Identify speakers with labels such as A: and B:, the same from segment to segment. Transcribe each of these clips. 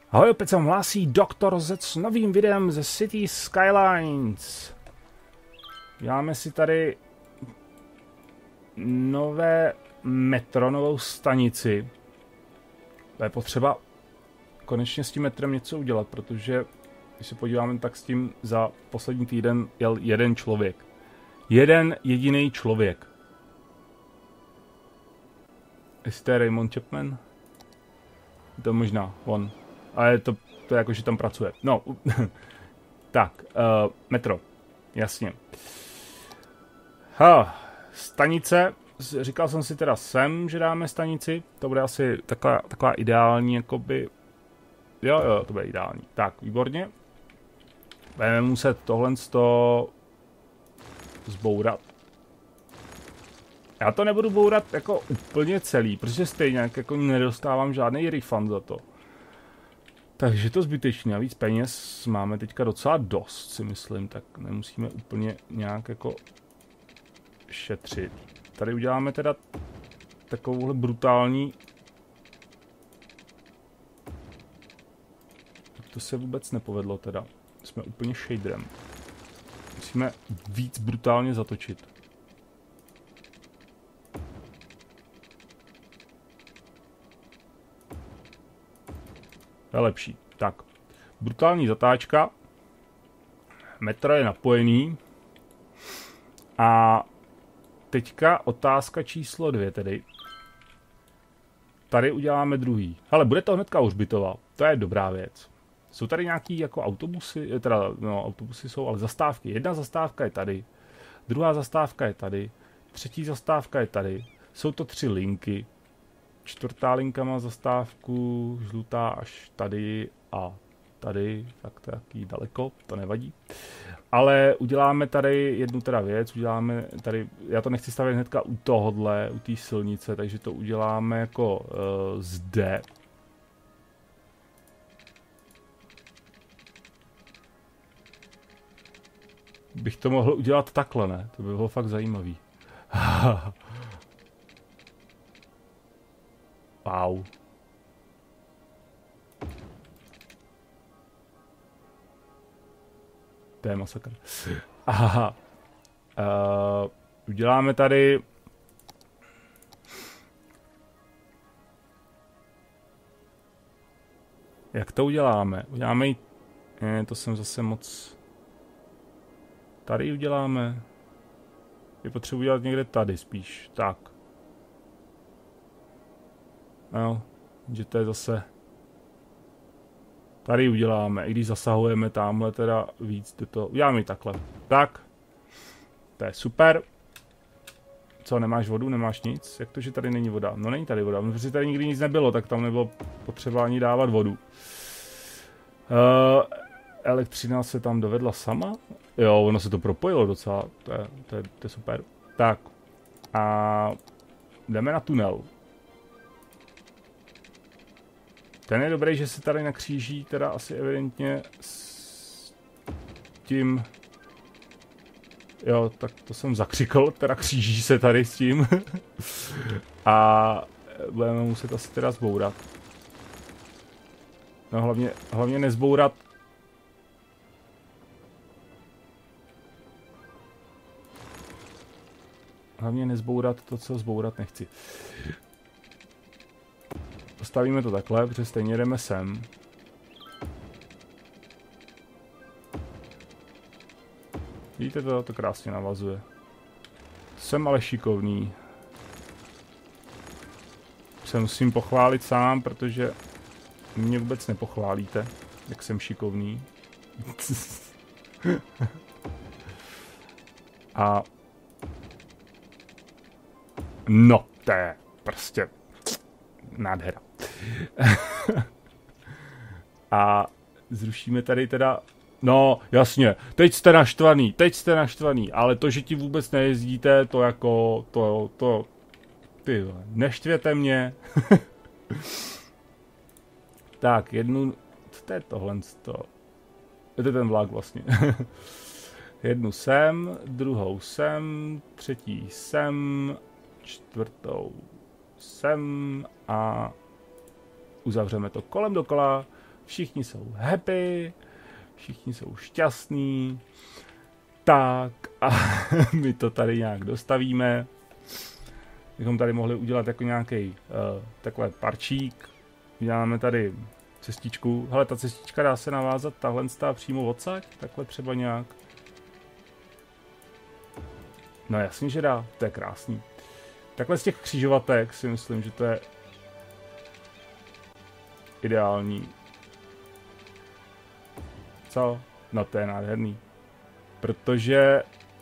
A: Ahoj, opět se vám hlásí Dr. Z s novým videem ze City Skylines. Děláme si tady nové metro, novou stanici. Je potřeba konečně s tím metrem něco udělat, protože když se podíváme, tak s tím za poslední týden jel jeden člověk. Jeden jediný člověk. Jestli to je Raymond Chapman? To možná on. Ale to je jako, že tam pracuje. No, tak, metro, jasně. Stanice, říkal jsem si teda sem, že dáme stanici, to bude asi taková ideální, jakoby, jo, to bude ideální. Tak, výborně. Budeme muset tohle zbourat. Já to nebudu bourat jako úplně celý, protože stejně jako nedostávám žádný refund za to. Takže to zbytečně, a víc peněz máme teďka docela dost, si myslím, tak nemusíme úplně nějak jako šetřit. Tady uděláme teda takovouhle brutální... To se vůbec nepovedlo teda, jsme úplně shaderem. Musíme víc brutálně zatočit. To je lepší. Tak, brutální zatáčka. Metro je napojený. A teďka otázka číslo 2 tedy. Tady uděláme druhý. Ale bude to hnedka u hřbitova. To je dobrá věc. Jsou tady nějaký jako autobusy, teda no, autobusy jsou, ale zastávky. Jedna zastávka je tady. Druhá zastávka je tady. Třetí zastávka je tady. Jsou to 3 linky. Čtvrtá linka má zastávku, žlutá až tady a tady, tak to je jaký daleko, to nevadí. Ale uděláme tady jednu teda věc, uděláme tady, já to nechci stavět hnedka u tohodle, u té silnice, takže to uděláme jako zde. Bych to mohl udělat takhle, ne? To by bylo fakt zajímavý. Wow. To je masakr. Aha. Uděláme tady... Jak to uděláme? Uděláme ji... to jsem zase moc... Tady uděláme. Je potřeba udělat někde tady spíš. Tak. No, že to je zase... Tady uděláme, i když zasahujeme tamhle teda víc do toho. Uděláme ji takhle. Tak. To je super. Co, nemáš vodu, nemáš nic? Jak to, že tady není voda? No není tady voda, protože tady nikdy nic nebylo, tak tam nebylo potřeba ani dávat vodu. Elektřina se tam dovedla sama? Jo, ono se to propojilo docela, to je super. Tak. A jdeme na tunel. Ten je dobrý, že se tady nakříží, teda asi evidentně s tím... Jo, tak to jsem zakřikl, teda kříží se tady s tím. A budeme muset asi teda zbourat. No hlavně nezbourat. Hlavně nezbourat to, co zbourat nechci. Postavíme to takhle, protože stejně jdeme sem. Vidíte to? To krásně navazuje. Jsem ale šikovný. Se musím pochválit sám, protože mě vůbec nepochválíte, jak jsem šikovný. A... No, to je prostě... nádhera. A zrušíme tady teda... No, jasně, teď jste naštvaný, ale to, že ti vůbec nejezdíte, to jako, ty, neštvěte mě. Tak, jednu, co to je tohle, je to ten vlak vlastně. Jednu sem, druhou sem, třetí sem, čtvrtou sem a uzavřeme to kolem dokola. Všichni jsou happy, všichni jsou šťastní. Tak a my to tady nějak dostavíme. Bychom tady mohli udělat jako nějaký takhle parčík. Uděláme tady cestičku. Hele, ta cestička dá se navázat tahle přímo odsaď, takhle třeba nějak. No jasně, že dá, to je krásný. Takhle z těch křižovatek si myslím, že to je ideální. Co? No to je nádherný. Protože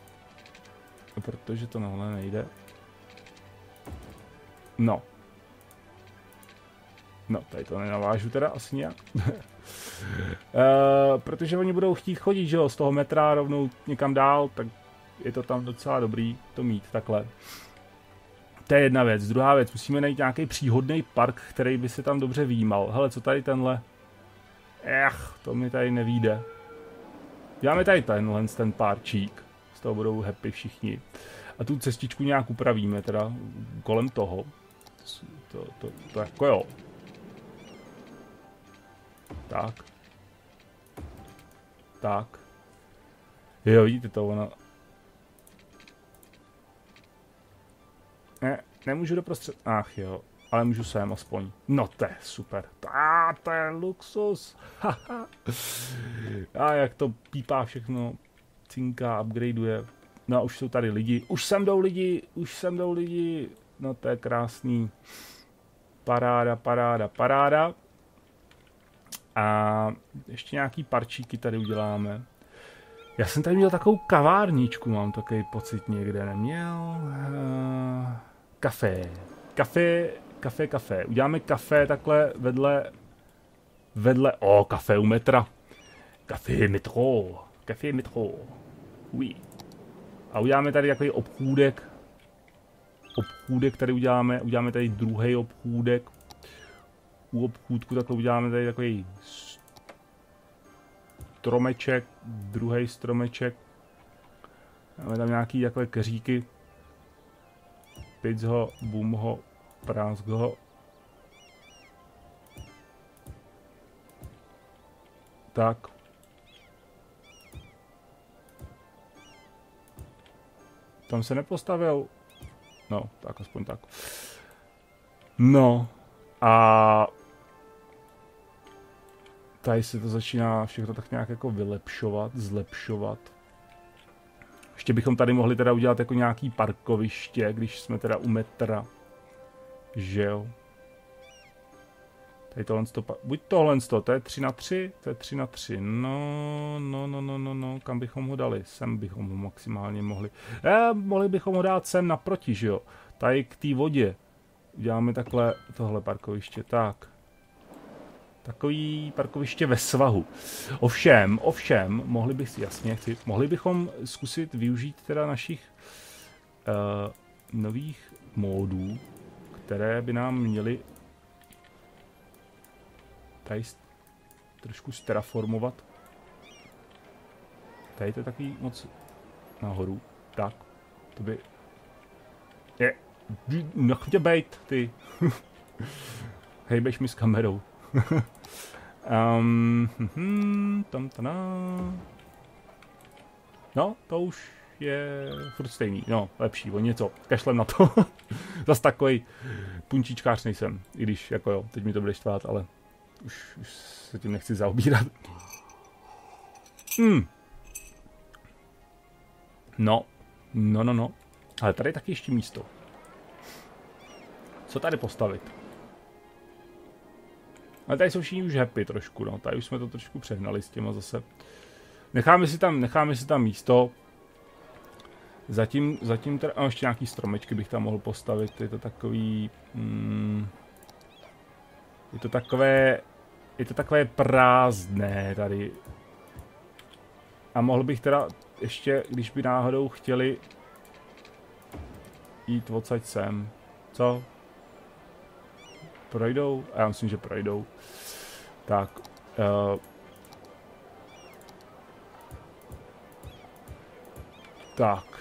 A: to nahle nejde. No. No, tady to nenavážu teda asi nějak. Protože oni budou chtít chodit, že jo, z toho metra rovnou někam dál, tak je to tam docela dobrý to mít takhle. To je jedna věc. Druhá věc, musíme najít nějaký příhodný park, který by se tam dobře výjímal. Hele, co tady tenhle? To mi tady nevíde. Děláme tady ten parčík. Z toho budou happy všichni. A tu cestičku nějak upravíme teda kolem toho. To jako jo. Tak. Tak. Jo, vidíte to, ona... Ne, nemůžu doprostřed... Ach jo, ale můžu sem aspoň. No to je super. To je luxus. A jak to pípá všechno. Cinká, upgradeuje. No a už jsou tady lidi. Už sem jdou lidi. No to je krásný. Paráda. A ještě nějaký parčíky tady uděláme. Já jsem tady měl takovou kavárničku, mám takový pocit někde, neměl? Kafe. Uděláme kafe takhle vedle, kafe u metra. Kafe metro. Oui. A uděláme tady takový obchůdek tady uděláme tady druhý obchůdek. U obchůdku takhle uděláme tady takový stromeček, druhý stromeček. Máme tam nějaký takové keříky. Pic ho, bum ho, prásk ho. Tak. Tam se nepostavil. No, tak aspoň tak. No. A tady se to začíná všechno tak nějak jako zlepšovat. Ještě bychom tady mohli teda udělat jako nějaký parkoviště, když jsme teda u metra. Že jo. Tady tohle, buď tohle, to je 3x3, to je 3x3, no, kam bychom ho dali? Sem bychom ho maximálně mohli. Mohli bychom ho dát sem naproti, že jo. Tady k té vodě. Uděláme takhle tohle parkoviště, tak. Takový parkoviště ve svahu. Ovšem, mohli bychom zkusit využít teda našich nových módů, které by nám měly tady trošku terraformovat. Tady to je takový moc nahoru. Tak, to by... Nechtěj bejt, ty. Hejbeš mi s kamerou. No, to už je furt stejný. No, lepší, o něco. Kašlem na to. Zas takovej punčíčkář nejsem. I když, jako jo, teď mi to bude štvát, ale už se tím nechci zaobírat. No. Ale tady je taky ještě místo. Co tady postavit? Ale tady jsou všichni už happy trošku, no. Tady už jsme to trošku přehnali s těma zase. Necháme si tam místo. Zatím teda, ještě nějaký stromečky bych tam mohl postavit. Je to takový... Je to takové prázdné tady. A mohl bych teda ještě, když by náhodou chtěli jít odsaď sem. Co? Projdou? A já myslím, že projdou. Tak. Tak.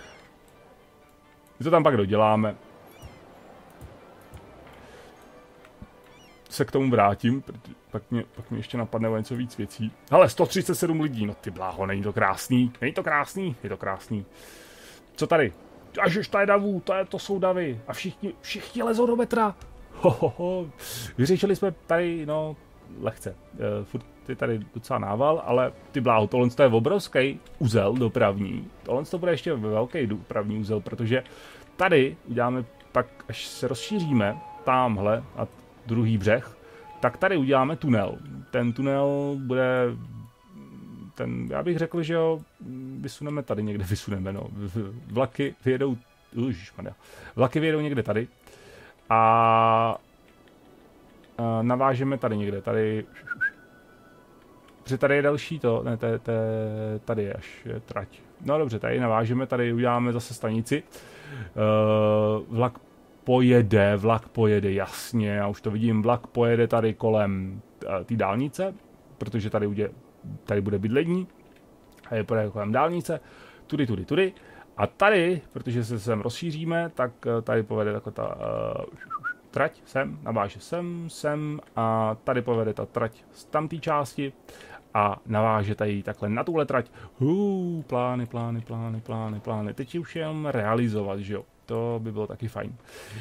A: My to tam pak doděláme.
B: se k tomu vrátím, pak mě ještě napadne o něco víc věcí. Hele, 137 lidí, no ty bláho, není to krásný, není to krásný, je to krásný. Co tady? Ažež, to je davů, to jsou davy a všichni lezou do metra. Vyřešili jsme tady, no, lehce. Furt je tady docela nával, ale ty bláho, tohle je obrovský uzel dopravní. Tohle to bude ještě velký dopravní uzel, protože tady uděláme, pak až se rozšíříme, tamhle a druhý břeh, tak tady uděláme tunel. Ten tunel bude, já bych řekl, že ho vysuneme tady někde, no. Vlaky vyjedou někde tady a navážeme tady někde, tady, protože tady je další to, ne, tady je až je trať. No dobře, tady navážeme, tady uděláme zase stanici. Vlak pojede, jasně, já už to vidím, vlak pojede tady kolem té dálnice, protože tady bude bydlení, a je pojede kolem dálnice, tudy. A tady, protože se sem rozšíříme, tak tady povede taková ta trať, sem, naváže sem a tady povede ta trať z tamté části a naváže tady takhle na tuhle trať. Plány. Teď už jenom realizovat, že jo. To by bylo taky fajn.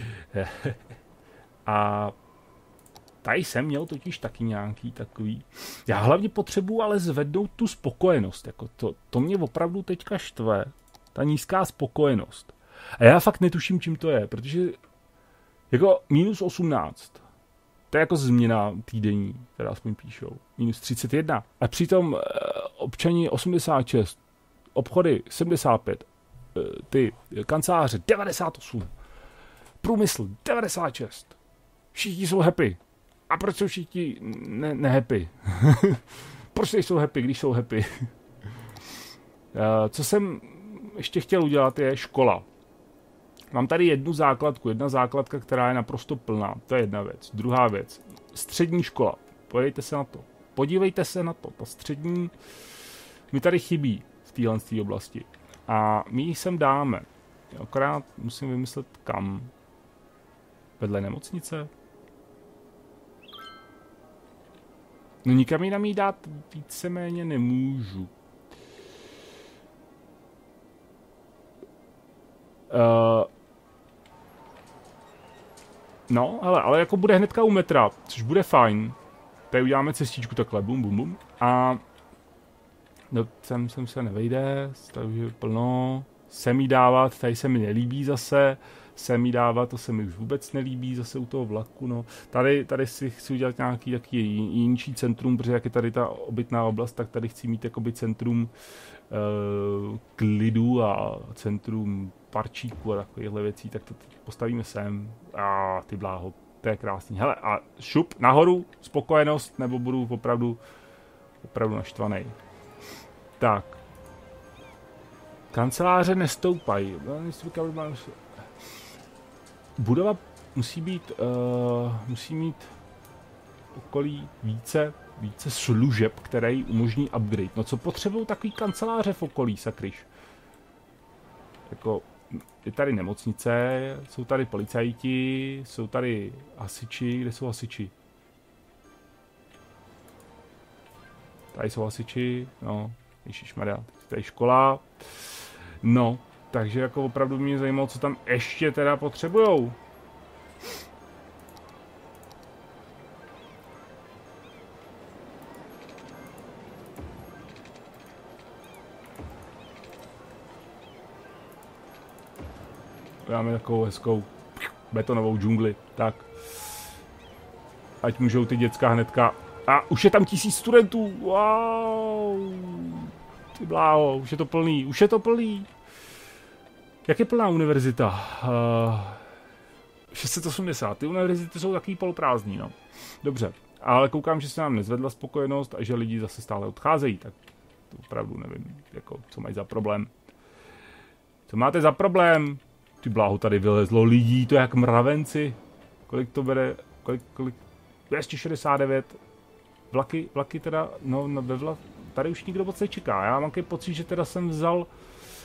B: A tady jsem měl totiž taky nějaký takový. Já hlavně potřebuji ale zvednout tu spokojenost. Jako to mě opravdu teďka štve. Ta nízká spokojenost. A já fakt netuším, čím to je, protože jako -18. To je jako změna týdenní, která aspoň píšou. -31. A přitom občani 86, obchody 75, ty kanceláře 98, průmysl 96. Všichni jsou happy. A proč jsou všichni nehappy? Proč nejsou happy, když jsou happy? Co jsem ještě chtěl udělat, je škola. Mám tady jedna základka, která je naprosto plná. To je jedna věc. Druhá věc. Střední škola. Podívejte se na to. Ta střední mi tady chybí v téhle oblasti. A my ji sem dáme. Akorát musím vymyslet kam. Vedle nemocnice? No nikam jinam jí dát víceméně nemůžu. No, ale jako bude hnedka u metra, což bude fajn. Tady uděláme cestičku takhle, bum. A no, sem se nevejde, tady už je plno. Sem jí dávat, tady se mi nelíbí zase. Sem jí dávat, to se mi už vůbec nelíbí zase u toho vlaku, no. Tady si chci udělat nějaký taky jinší centrum, protože jak je tady ta obytná oblast, tak tady chci mít jakoby centrum klidu a centrum parčíku a takovýchhle věcí, tak to postavíme sem. A ty bláho, to je krásný. Hele, a šup, nahoru, spokojenost, nebo budu opravdu naštvaný. Tak. Kanceláře nestoupají. Budova musí mít okolí více služeb, které jí umožní upgrade. No co potřebují takový kanceláře v okolí, sakryš? Jako, je tady nemocnice, jsou tady policajti, jsou tady hasiči, kde jsou hasiči? Tady jsou hasiči, no, ježišmarja, tady je škola, no, takže jako opravdu mě zajímalo, co tam ještě teda potřebujou. Dáme takovou hezkou betonovou džungli, tak. Ať můžou ty děcka hnedka. A už je tam 1000 studentů, wow. Ty bláho, už je to plný. Jak je plná univerzita? 680, ty univerzity jsou takový poloprázdný, no. Dobře, ale koukám, že se nám nezvedla spokojenost a že lidi zase stále odcházejí, tak to opravdu nevím, jako, co mají za problém. Co máte za problém? Ty bláho, tady vylezlo lidí, to je jak mravenci. Kolik to bere, kolik? 269. Vlaky teda, no tady už nikdo moc nečeká. Já mám takový pocit, že teda jsem vzal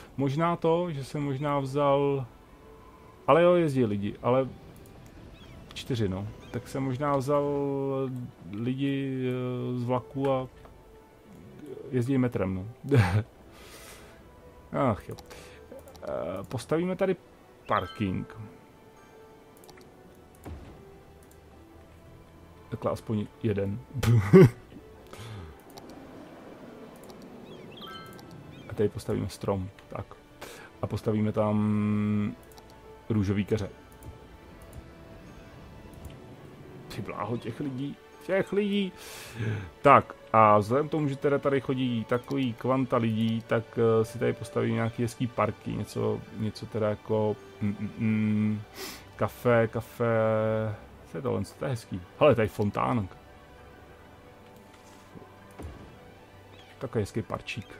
B: ale jo, jezdí lidi, ale
A: 4, no. Tak jsem možná vzal lidi z vlaku a jezdí metrem, no. Ach jo. Postavíme tady parking. Takhle aspoň jeden. A tady postavíme strom, tak. A postavíme tam růžový keře. Ty bláho, těch lidí. Tak a vzhledem k tomu, že teda tady chodí takový kvanta lidí, tak si tady postavím nějaký hezký parky, něco teda jako kafe, co je tohle, to je hezký. Hele, tady fontánek. Takový hezký parčík.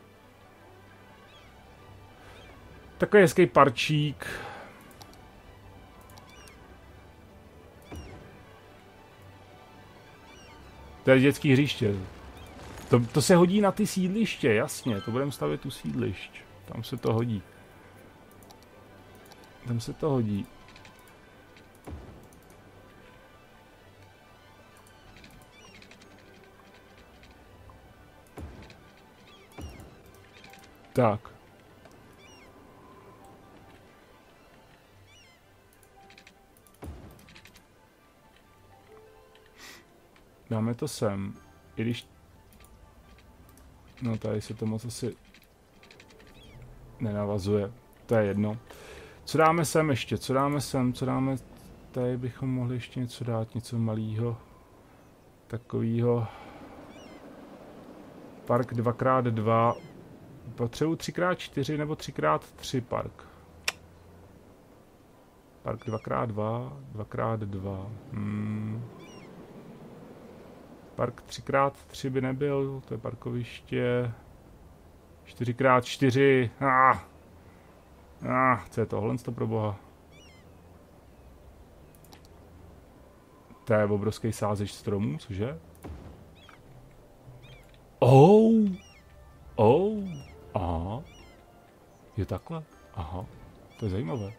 A: To je dětský hřiště. To se hodí na ty sídliště, jasně, to budeme stavět tu sídlišť. Tam se to hodí. Tak. Dáme to sem, i když... No tady se to moc asi nenavazuje, to je jedno. Co dáme sem ještě, co dáme... Tady bychom mohli ještě něco dát, něco malýho. Takovýho... Park 2x2. Potřebuji 3x4 nebo 3x3 park. Park 2x2, 2x2. Park 3x3 by nebyl, to je parkoviště. 4x4. Co je tohle pro boha? To je obrovský sázeč stromů, cože? Aha. Je takhle? Aha. To je zajímavé.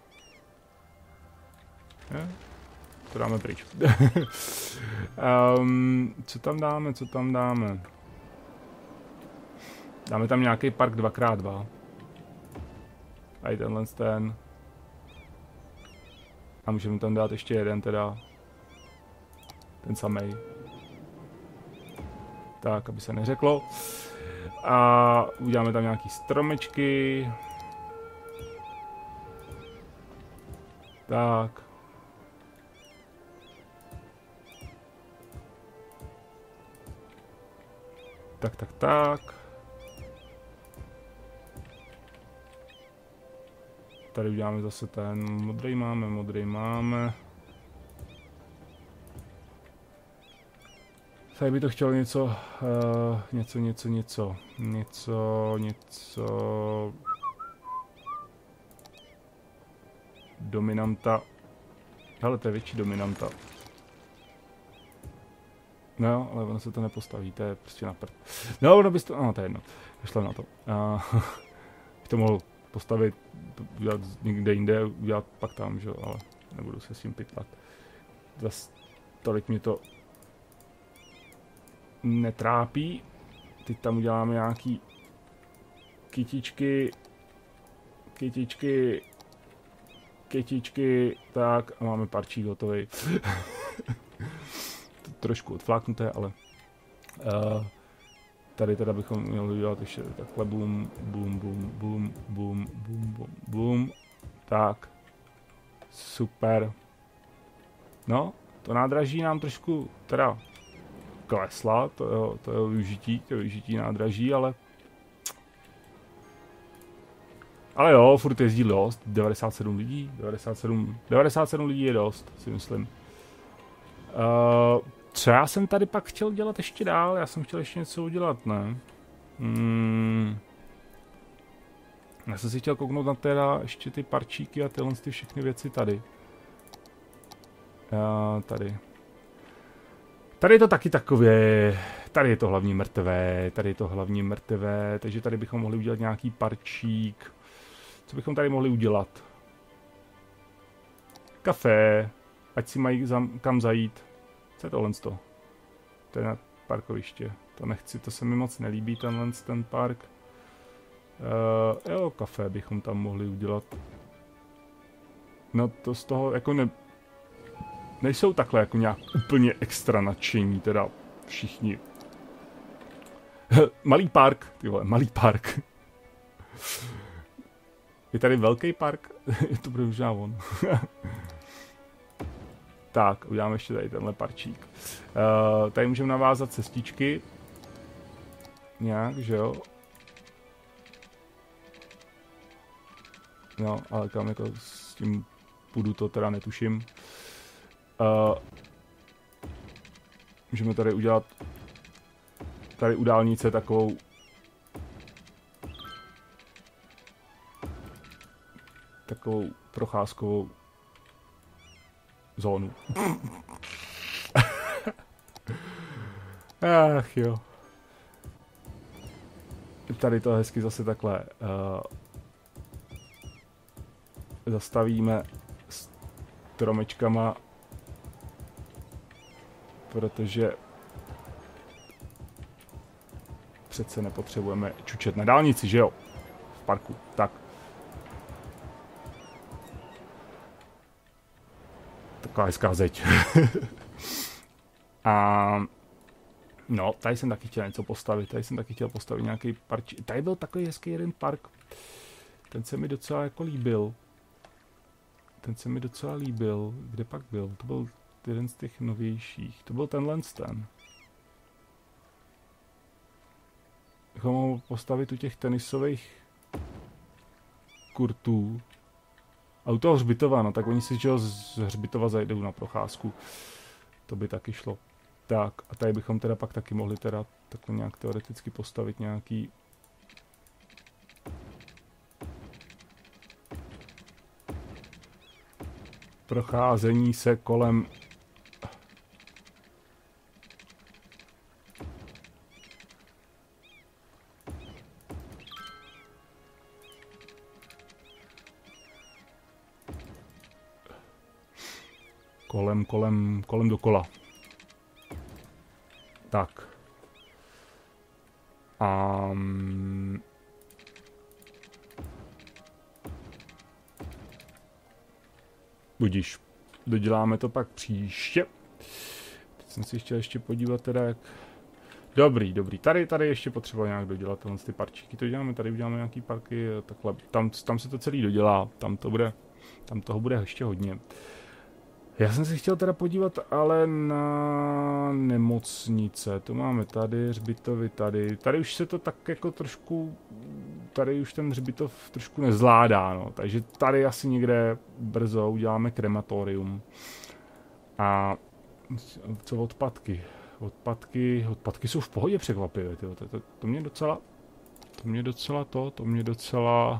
A: To dáme pryč. Co tam dáme? Dáme tam nějaký park 2x2. A tenhle ten. A můžeme tam dát ještě jeden teda. Ten samej. Tak, aby se neřeklo. A uděláme tam nějaký stromečky. Tak. Tak. Tady uděláme zase ten modrý máme. Tady by to chtělo něco dominanta. Hele, to je větší dominanta. No, ale ono se to nepostaví, to je prostě na prd. No, ono bys to, no to je jedno, vyšlem na to. Bych to mohl postavit, udělat někde jinde, udělat pak tam, že jo, ale nebudu se s tím pitlat. Zas tolik mě to netrápí. Teď tam uděláme nějaký kytičky, tak a máme parčík hotový. Trošku odfláknuté, ale tady teda bychom měli udělat ještě takhle bum. Tak. Super. No, to nádraží nám trošku teda klesla, to je využití nádraží, ale jo, furt jezdí dost, 97 lidí, 97 lidí je dost, si myslím. Co já jsem tady pak chtěl dělat ještě dál? Já jsem chtěl ještě něco udělat, ne? Já jsem si chtěl kouknout na teda ještě ty parčíky a tyhle ty všechny věci tady. Tady je to taky takové, tady je to hlavní mrtvé, takže tady bychom mohli udělat nějaký parčík. Co bychom tady mohli udělat? Kafe. ať si mají kam zajít. Co je tohle? To je na parkoviště. To nechci, to se mi moc nelíbí, ten park. Jo, kafe bychom tam mohli udělat. No to z toho jako nejsou takhle jako nějak úplně extra nadšení, teda všichni. Malý park, ty vole, malý park. Je tady velký park? To bude možná on. Tak, uděláme ještě tady tenhle parčík. Tady můžeme navázat cestičky. Nějak, že jo? No, ale kam jako s tím půjdu, to teda netuším. Můžeme tady udělat tady u dálnice takovou procházkovou zónu. Ach jo. Tady to hezky zase takhle zastavíme stromečkama, protože přece nepotřebujeme čučet na dálnici, že jo? V parku, tak. Taková hezká zeď. A no, tady jsem taky chtěl něco postavit, tady jsem taky chtěl postavit nějaký park. Tady byl takový hezký jeden park. Ten se mi docela jako líbil. Kde pak byl? To byl jeden z těch novějších. To byl tenhle ten. Bychom mohl postavit u těch tenisových kurtů. A u toho hřbitova, no tak oni si z hřbitova zajdou na procházku. To by taky šlo. Tak, a tady bychom teda pak taky mohli teda takhle nějak teoreticky postavit nějaký procházení se kolem kolem dokola. Tak. Budíš. Doděláme to pak příště. Teď jsem si chtěl ještě podívat teda jak... Dobrý. Tady ještě potřeba nějak dodělat tyhle ty parčíky. To děláme, tady uděláme nějaký parky, takhle. Tam se to celý dodělá. Tam toho bude ještě hodně. Já jsem si chtěl teda podívat ale na nemocnice. To máme tady, hřbitovy tady. Tady už se to tak jako trošku... Tady už ten hřbitov trošku nezvládá, no. Takže tady asi někde brzo uděláme krematorium. A co odpadky? Odpadky jsou v pohodě překvapivě, tyjo. To mě docela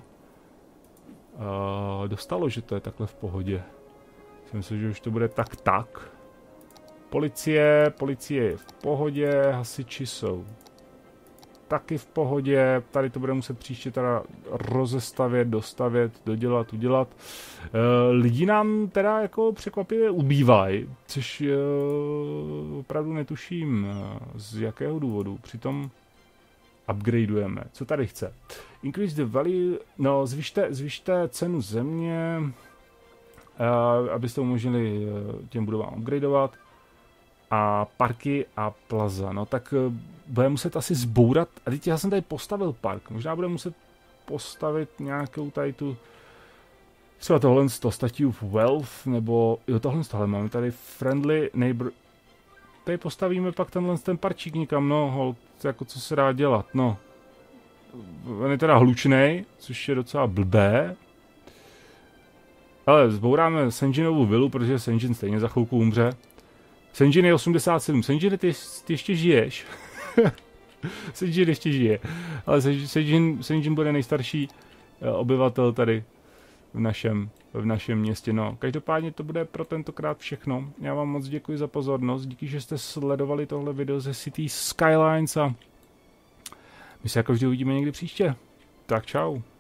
A: dostalo, že to je takhle v pohodě. Myslím, že už to bude tak. Policie je v pohodě, hasiči jsou taky v pohodě, tady to bude muset příště teda rozestavět, dostavět, dodělat, udělat. Lidi nám teda jako překvapivě ubývají, což opravdu netuším z jakého důvodu. Přitom upgradeujeme. Co tady chce? Increase the value, no zvyšte cenu země, abyste umožnili těm budovám upgradeovat. A parky a plaza, no tak bude muset asi zbourat, a teď já jsem tady postavil park, možná bude muset postavit nějakou tady tu, třeba tohle Statue of Wealth, nebo jo tohle máme tady Friendly Neighbor, tady postavíme pak ten parčík někam, no hold, jako co se dá dělat, no. On je teda hlučnej, což je docela blbé, ale zbouráme Senjinovu vilu, protože Senjin stejně za chvilku umře. Senjin je 87. Senjin, ty ještě žiješ. Senjin ještě žije. Ale Senjin bude nejstarší obyvatel tady v našem městě. No, každopádně to bude pro tentokrát všechno. Já vám moc děkuji za pozornost. Díky, že jste sledovali tohle video ze City Skylines a my se jako vždy uvidíme někdy příště. Tak čau.